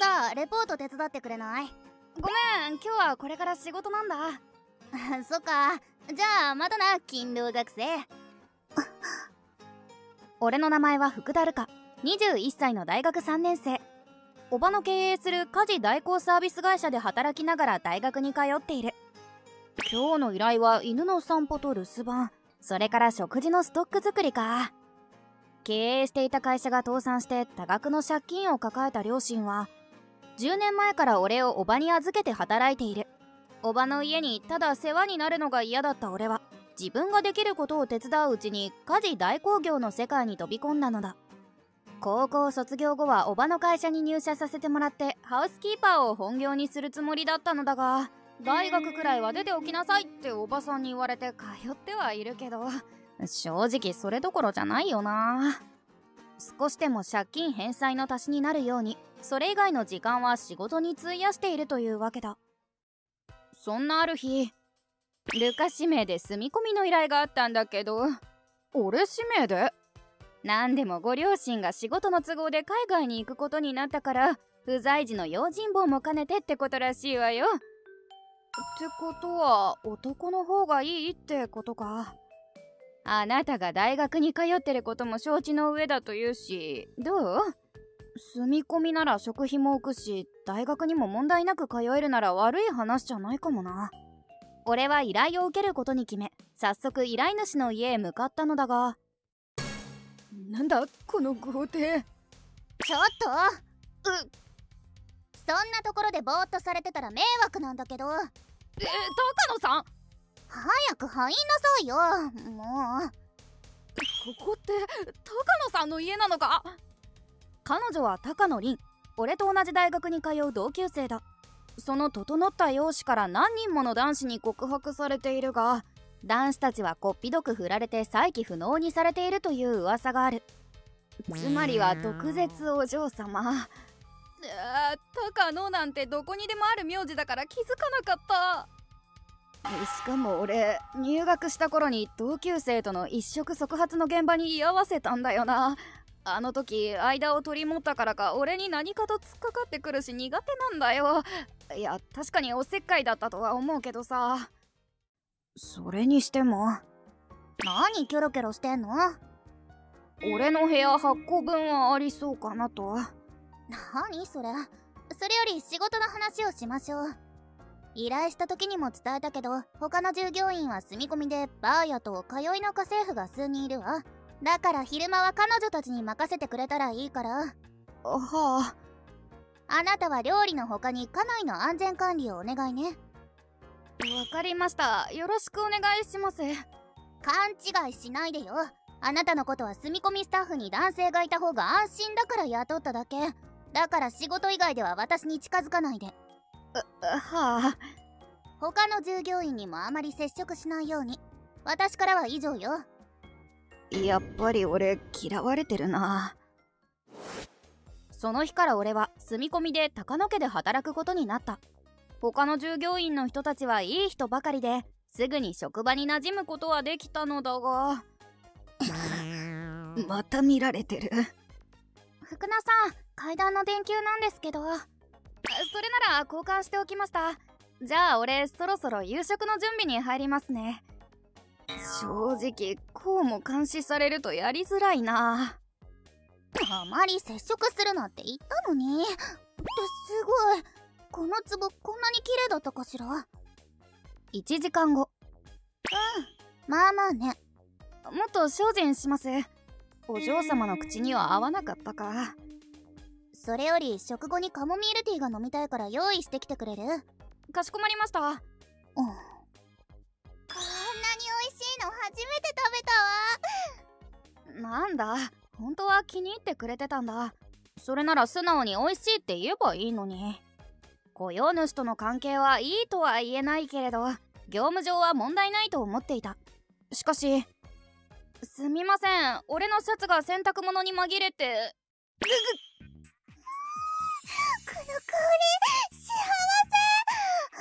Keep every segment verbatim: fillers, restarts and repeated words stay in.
さ、レポート手伝ってくれない？ ごめん、今日はこれから仕事なんだ。 そっか。じゃあまたな、勤労学生。 俺の名前は福田るか、にじゅういっさいの大学さんねん生。おばの経営する家事代行サービス会社で働きながら大学に通っている。今日の依頼は犬の散歩と留守番、それから食事のストック作りか。経営していた会社が倒産して多額の借金を抱えた両親はじゅうねんまえから俺をおばに預けて働いている。おばの家にただ世話になるのが嫌だった俺は、自分ができることを手伝ううちに家事代行業の世界に飛び込んだのだ。高校卒業後はおばの会社に入社させてもらってハウスキーパーを本業にするつもりだったのだが、大学くらいは出ておきなさいっておばさんに言われて通ってはいるけど、正直それどころじゃないよな。少しでも借金返済の足しになるように、それ以外の時間は仕事に費やしているというわけだ。そんなある日、ルカ指名で住み込みの依頼があったんだけど。俺指名で？なんでもご両親が仕事の都合で海外に行くことになったから、不在時の用心棒も兼ねてってことらしいわよ。ってことは男の方がいいってことか。あなたが大学に通ってることも承知の上だというし、どう？住み込みなら食費も浮くし、大学にも問題なく通えるなら悪い話じゃないかもな。俺は依頼を受けることに決め、早速依頼主の家へ向かったのだが、なんだこの豪邸。 ちょっとうそんなところでぼーっとされてたら迷惑なんだけど。 え、高野さん、 早く入んなさいよ、もう。 ここって高野さんの家なのか？彼女は高野凛、俺と同じ大学に通う同級生だ。その整った容姿から何人もの男子に告白されているが、男子たちはこっぴどく振られて再起不能にされているという噂がある。つまりは毒舌お嬢様。あ、高野なんてどこにでもある名字だから気づかなかった。しかも俺、入学した頃に同級生との一触即発の現場に居合わせたんだよな。あの時間を取り持ったからか俺に何かと突っかかってくるし苦手なんだよ。いや確かにおせっかいだったとは思うけどさ。それにしても。 何キョロキョロしてんの？ 俺の部屋はっこぶんはありそうかなと。 何それ。それより仕事の話をしましょう。依頼した時にも伝えたけど、他の従業員は住み込みでバーやと通いの家政婦が数人いるわ。だから昼間は彼女たちに任せてくれたらいいから。 はあ。 あなたは料理の他に家内の安全管理をお願いね。 わかりました。よろしくお願いします。 勘違いしないでよ。あなたのことは住み込みスタッフに男性がいた方が安心だから雇っただけ。だから仕事以外では私に近づかないで。 はあ。 他の従業員にもあまり接触しないように。私からは以上よ。 やっぱり俺嫌われてるな。その日から俺は住み込みで高野家で働くことになった。他の従業員の人たちはいい人ばかりですぐに職場に馴染むことはできたのだがまた見られてる。 福名さん、階段の電球なんですけど。それなら交換しておきました。じゃあ俺そろそろ夕食の準備に入りますね。正直こうも監視されるとやりづらいな。 あまり接触するなって言ったのに。ってすごい。この壺こんなに綺麗だったかしら。 いちじかんご。 うん、まあまあね。 もっと精進します。お嬢様の口には合わなかったか。 それより食後にカモミールティーが飲みたいから用意してきてくれる？ かしこまりました。うん、 こんなに美味しいの初めて食べたわ。なんだ、本当は気に入ってくれてたんだ。それなら素直に美味しいって言えばいいのに。雇用主との関係はいいとは言えないけれど、業務上は問題ないと思っていた。しかし、すみません、俺のシャツが洗濯物に紛れて。ぐぐこの香り幸せ。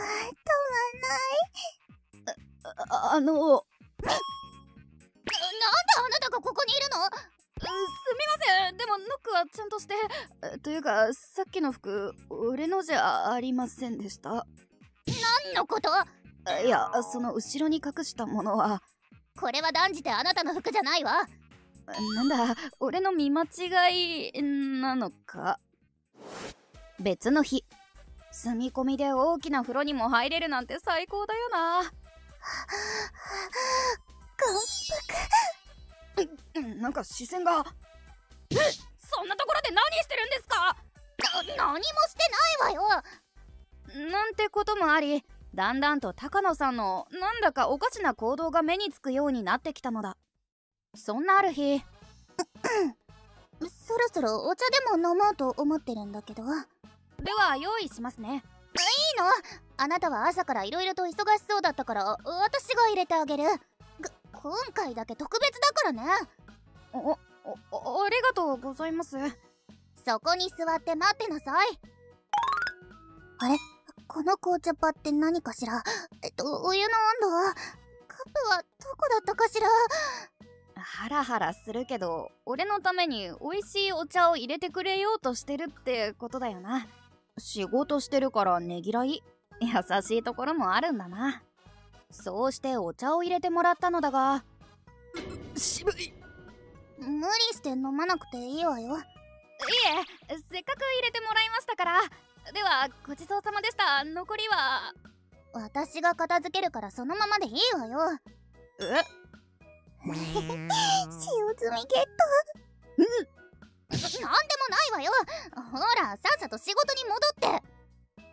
止まんない。 あ、あのなんであなたがここにいるの？ すみません、でももノックはちゃんとして。というかさっきの服俺のじゃありませんでした。 何のこと？ いや、その後ろに隠したものは。 これは断じてあなたの服じゃないわ。 なんだ、俺の見間違いなのか。別の日、住み込みで大きな風呂にも入れるなんて最高だよな。感服。なんか視線が。 え、そんなところで何してるんですか？な、何もしてないわよ。 なんてこともあり、だんだんと高野さんのなんだかおかしな行動が目につくようになってきたのだ。そんなある日そろそろお茶でも飲もうと思ってるんだけど。 では用意しますね。 いいの？あなたは朝からいろいろと忙しそうだったから私が入れてあげる。今回だけ特別だからね。 お、お、お、ありがとうございます。 そこに座って待ってなさい。あれ、この紅茶パって何かしら？えっと、お湯の温度は？カップはどこだったかしら？ ハラハラするけど、俺のために美味しいお茶を入れてくれようとしてるってことだよな。仕事してるからねぎらい？優しいところもあるんだな。そうしてお茶を入れてもらったのだが、渋い。 無理して飲まなくていいわよ。いえ、せっかく入れてもらいましたから。ではごちそうさまでした。残りは私が片付けるからそのままでいいわよ。 え使用済みゲット。うんなんでもないわよ。ほらさっさと仕事に戻って。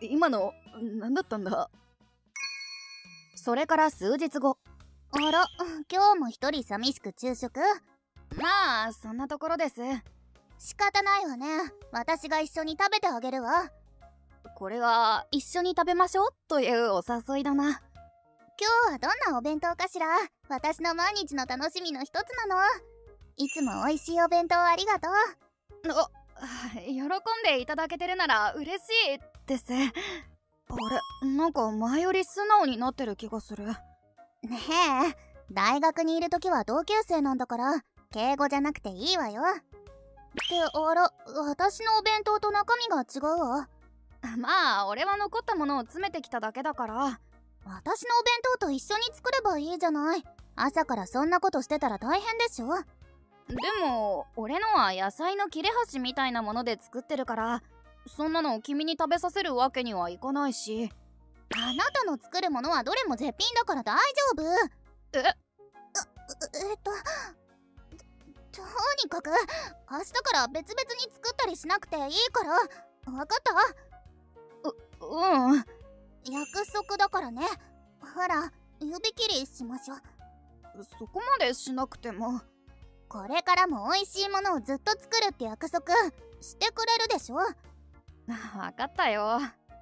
今の何だったんだ。それから数日後。 あら、今日も一人寂しく昼食？ まあそんなところです。 仕方ないわね。私が一緒に食べてあげるわ。 これは一緒に食べましょうというお誘いだな。 今日はどんなお弁当かしら？私の毎日の楽しみの一つなの。いつも美味しいお弁当ありがとう。 喜んでいただけてるなら嬉しいです。あれ、なんか前より素直になってる気がする。ねえ、大学にいる時は同級生なんだから敬語じゃなくていいわよ。ってあら、私のお弁当と中身が違うわ。 まあ俺は残ったものを詰めてきただけだから。 私のお弁当と一緒に作ればいいじゃない。朝からそんなことしてたら大変でしょ。 でも俺のは野菜の切れ端みたいなもので作ってるから、そんなの君に食べさせるわけにはいかないし。 あなたの作るものはどれも絶品だから大丈夫。 えええっととにかく明日から別々に作ったりしなくていいから。分かった？ う、うん。 約束だからね。ほら、指切りしましょう。 そこまでしなくても。 これからも美味しいものをずっと作るって約束してくれるでしょ。 分かったよ。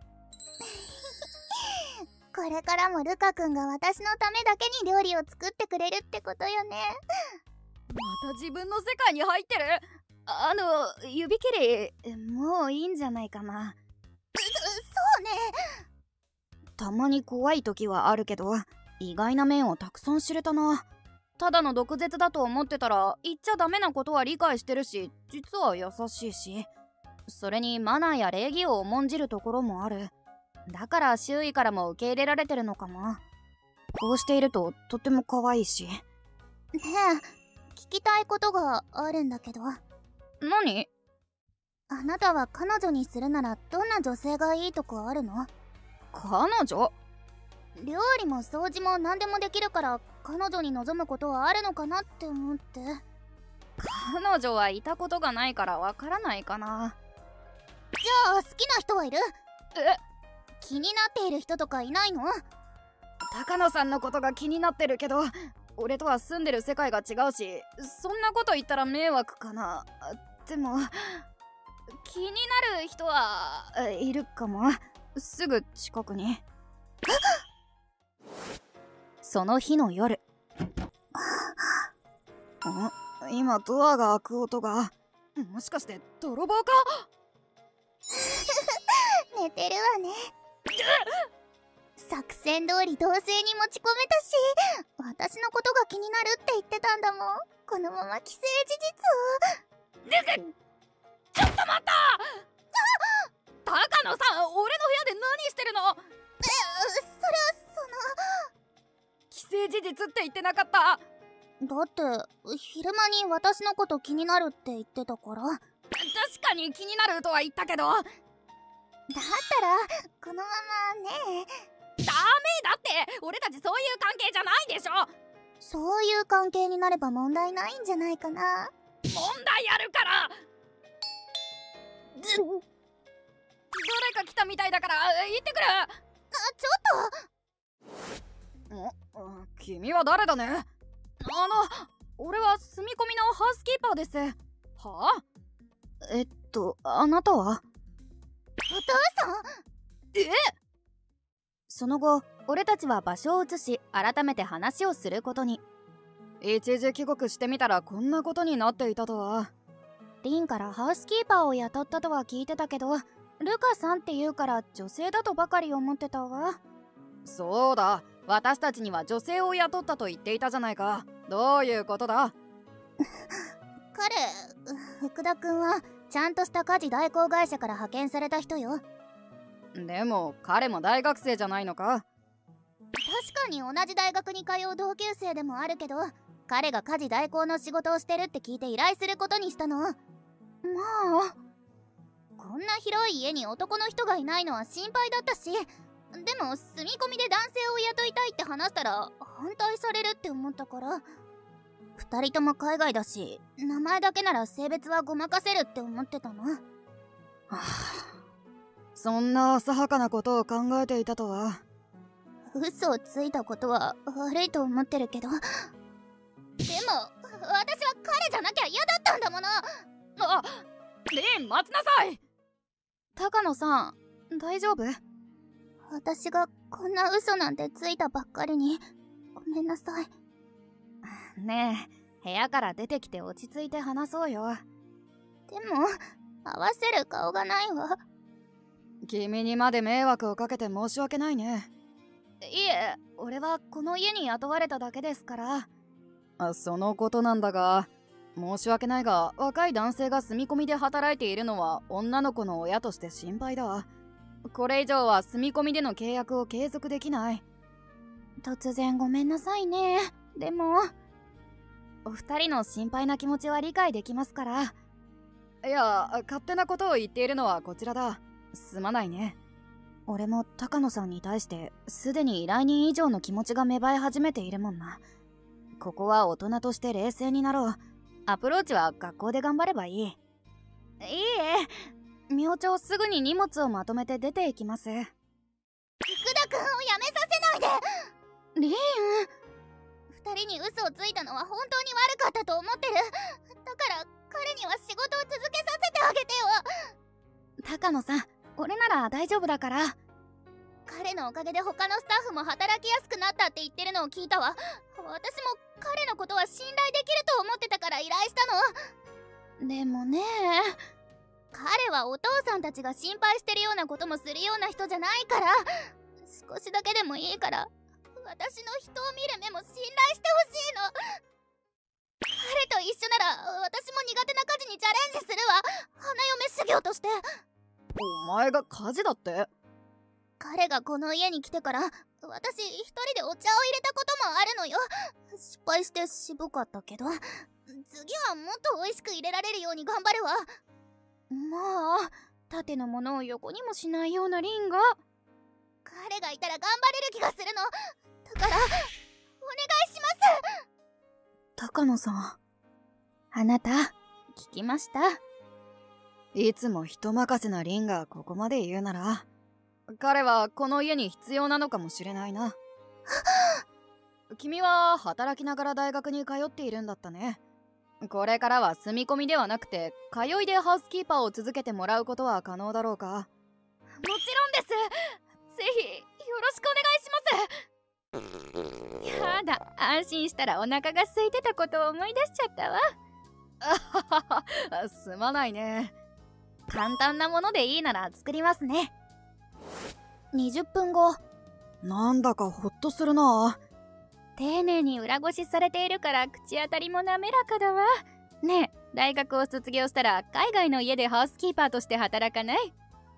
これからもルカ君が私のためだけに料理を作ってくれるってことよね。 また自分の世界に入ってる。あの指切りもういいんじゃないかな。 そうね。 たまに怖い時はあるけど、意外な面をたくさん知れたな。ただの毒舌だと思ってたら言っちゃダメなことは理解してるし、実は優しいし、それにマナーや礼儀を重んじるところもある。だから周囲からも受け入れられてるのかも。こうしているととても可愛いし。ねえ、聞きたいことがあるんだけど。 何？ あなたは彼女にするならどんな女性がいいとかあるの？ 彼女？ 料理も掃除も何でもできるから彼女に望むことはあるのかなって思って。 彼女はいたことがないからわからないかな。 じゃあ好きな人はいる？ え？ 気になっている人とかいないの？ 高野さんのことが気になってるけど、俺とは住んでる世界が違うし、そんなこと言ったら迷惑かな。でも気になる人はいるかも。すぐ近くに。その日の夜。あ、今ドアが開く音が。もしかして泥棒か？ 寝てるわね。作戦通り同棲に持ち込めたし、私のことが気になるって言ってたんだもん。このまま既成事実を。 ちょっと待った。高野さん、俺の部屋で何してるの？ え、それはその既成事実って言ってなかった？ だって昼間に私のこと気になるって言ってたから。 確かに気になるとは言ったけど。だったらこのままね。 ダメだって、俺たちそういう関係じゃないでしょ。 そういう関係になれば問題ないんじゃないかな。 問題あるから。 ず誰か来たみたいだから行ってくる。 あ、ちょっとん君は誰だね。あの俺は住み込みのハウスキーパーです。はあ？えっとあなたは？ お父さん？ え？その後俺たちは場所を移し改めて話をすることに。一時帰国してみたらこんなことになっていたとは。リンからハウスキーパーを雇ったとは聞いてたけど、ルカさんって言うから女性だとばかり思ってたわ。そうだ、私たちには女性を雇ったと言っていたじゃないか。どういうことだ？ 彼、福田君はちゃんとした家事代行会社から派遣された人よ。 でも彼も大学生じゃないのか？ 確かに同じ大学に通う同級生でもあるけど、彼が家事代行の仕事をしてるって聞いて依頼することにしたの。まあ、こんな広い家に男の人がいないのは心配だったし、でも住み込みで男性を雇いたいって話したら反対されるって思ったから、二人とも海外だし名前だけなら性別はごまかせるって思ってたの。はあ、そんな浅はかなことを考えていたとは。 嘘をついたことは悪いと思ってるけど、でも私は彼じゃなきゃ嫌だったんだもの。 あ、リン待ちなさい。高野さん大丈夫？ 私がこんな嘘なんてついたばっかりにごめんなさい。 ねえ、部屋から出てきて落ち着いて話そうよ。 でも合わせる顔がないわ。 君にまで迷惑をかけて申し訳ないね。いえ、俺はこの家に雇われただけですから。あ、そのことなんだが、申し訳ないが若い男性が住み込みで働いているのは女の子の親として心配だ。これ以上は住み込みでの契約を継続できない。 突然ごめんなさいね。でもお二人の心配な気持ちは理解できますから。いや、勝手なことを言っているのはこちらだ。すまないね。俺も高野さんに対してすでに依頼人以上の気持ちが芽生え始めているもんな。ここは大人として冷静になろう。アプローチは学校で頑張ればいい。いいえ、明朝すぐに荷物をまとめて出ていきます。福田君をやめさせないで。 リン、 二人に嘘をついたのは本当に悪かったと思ってる。だから彼には仕事を続けさせてあげてよ。 高野さん、俺なら大丈夫だから。 彼のおかげで他のスタッフも働きやすくなったって言ってるのを聞いたわ。私も彼のことは信頼できると思ってたから依頼したの。でもね、彼はお父さんたちが心配してるようなこともするような人じゃないから、少しだけでもいいから私の人を見る目も信頼してほしいの。彼と一緒なら私も苦手な家事にチャレンジするわ。花嫁修行として。 お前が家事だって？ 彼がこの家に来てから私一人でお茶を入れたこともあるのよ。失敗して渋かったけど、次はもっと美味しく入れられるように頑張るわ。 まあ、縦のものを横にもしないようなリンが。 彼がいたら頑張れる気がするの。だからお願いします。 高野さん、あなた聞きました？いつも人任せなリンがここまで言うなら、彼はこの家に必要なのかもしれないな。君は働きながら大学に通っているんだったね。これからは住み込みではなくて通いでハウスキーパーを続けてもらうことは可能だろうか？もちろんです。ぜひよろしくお願いします。やだ、安心したらお腹が空いてたことを思い出しちゃったわ。あはは、すまないね。簡単なものでいいなら作りますね。にじゅっぷんご。なんだかほっとするな。丁寧に裏ごしされているから口当たりも滑らかだわ。ねえ、 大学を卒業したら海外の家でハウスキーパーとして働かない？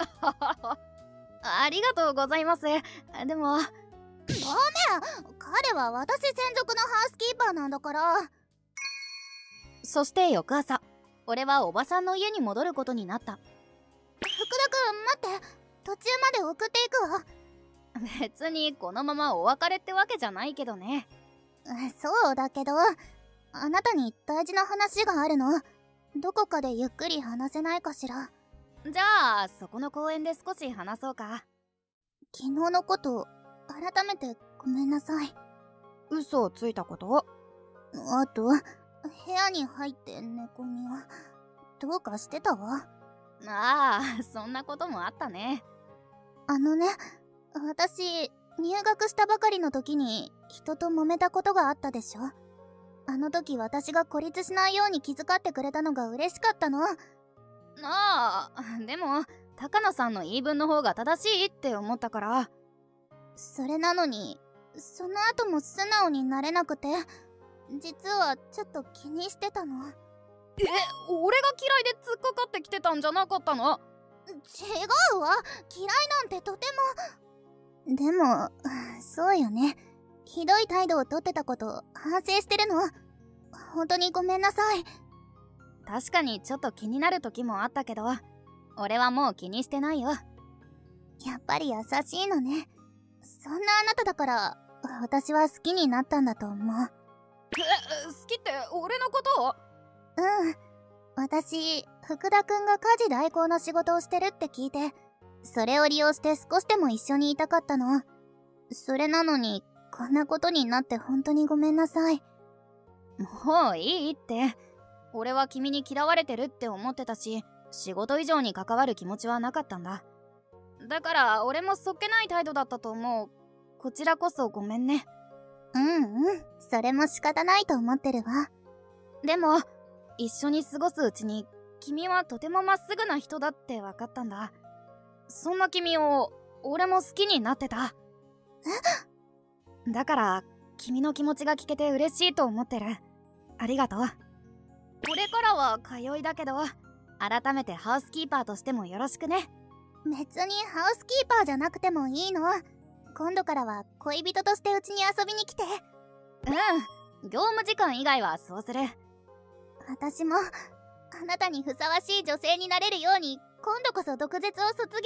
ありがとうございます。でもダメ、 彼は私専属のハウスキーパーなんだから。 そして翌朝、俺はおばさんの家に戻ることになった。 福田くん待って、途中まで送っていくわ。 別にこのままお別れってわけじゃないけどね。 そうだけど、あなたに大事な話があるの。どこかでゆっくり話せないかしら。 じゃあそこの公園で少し話そうか。 昨日のこと改めてごめんなさい。 嘘をついたこと？ あと部屋に入って寝込みをどうかしてたわ。 ああ、そんなこともあったね。 あのね、私入学したばかりの時に人と揉めたことがあったでしょ。あの時私が孤立しないように気遣ってくれたのが嬉しかったの。 ああ、でも高野さんの言い分の方が正しいって思ったから。 それなのにその後も素直になれなくて、実はちょっと気にしてたの。 え、俺が嫌いで突っかかってきてたんじゃなかったの？ 違うわ、嫌いなんてとても。でもそうよね、ひどい態度をとってたこと反省してるの。本当にごめんなさい。 確かにちょっと気になる時もあったけど、俺はもう気にしてないよ。 やっぱり優しいのね。そんなあなただから私は好きになったんだと思う。 え、好きって俺のこと？ うん、私福田くんが家事代行の仕事をしてるって聞いて、それを利用して少しでも一緒にいたかったの。それなのにこんなことになって本当にごめんなさい。 もういいって。俺は君に嫌われてるって思ってたし、仕事以上に関わる気持ちはなかったんだ。だから俺もそっけない態度だったと思う。こちらこそごめんね。 うんうん、それも仕方ないと思ってるわ。 でも一緒に過ごすうちに君はとてもまっすぐな人だって分かったんだ。そんな君を俺も好きになってた。 え？ だから君の気持ちが聞けて嬉しいと思ってる。ありがとう。これからは通いだけど、改めてハウスキーパーとしてもよろしくね。 別にハウスキーパーじゃなくてもいいの。今度からは恋人としてうちに遊びに来て。 うん、業務時間以外はそうする。 私もあなたにふさわしい女性になれるように今度こそ毒舌を卒業するから。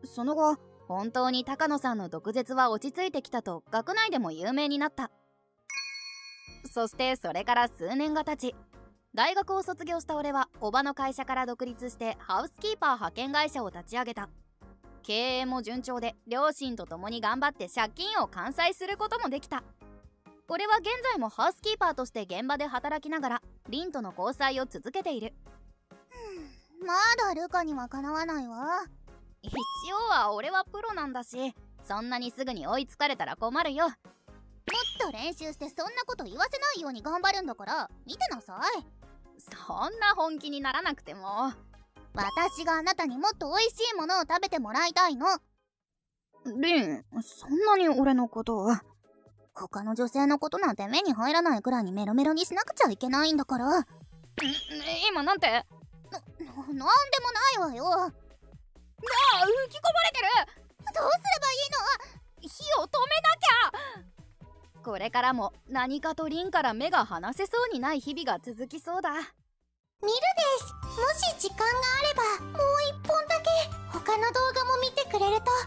その後、本当に高野さんの毒舌は落ち着いてきたと学内でも有名になった。そしてそれから数年が経ち、大学を卒業した俺は叔母の会社から独立してハウスキーパー派遣会社を立ち上げた。経営も順調で両親と共に頑張って借金を完済することもできた。俺は現在もハウスキーパーとして現場で働きながら凛との交際を続けている。 まだルカにはかなわないわ。 一応は俺はプロなんだし、そんなにすぐに追いつかれたら困るよ。 もっと練習してそんなこと言わせないように頑張るんだから見てなさい。 そんな本気にならなくても。 私があなたにもっと美味しいものを食べてもらいたいの。 リン、そんなに俺のことを。 他の女性のことなんて目に入らないくらいにメロメロにしなくちゃいけないんだから。ん今なんて？な、 なんでもないわよ。 ああ、吹き込まれてる。 どうすればいいの？ 火を止めなきゃ。これからも何かとリンから目が離せそうにない日々が続きそうだ。 ミルです。もし時間があればもう一本だけ他の動画も見てくれると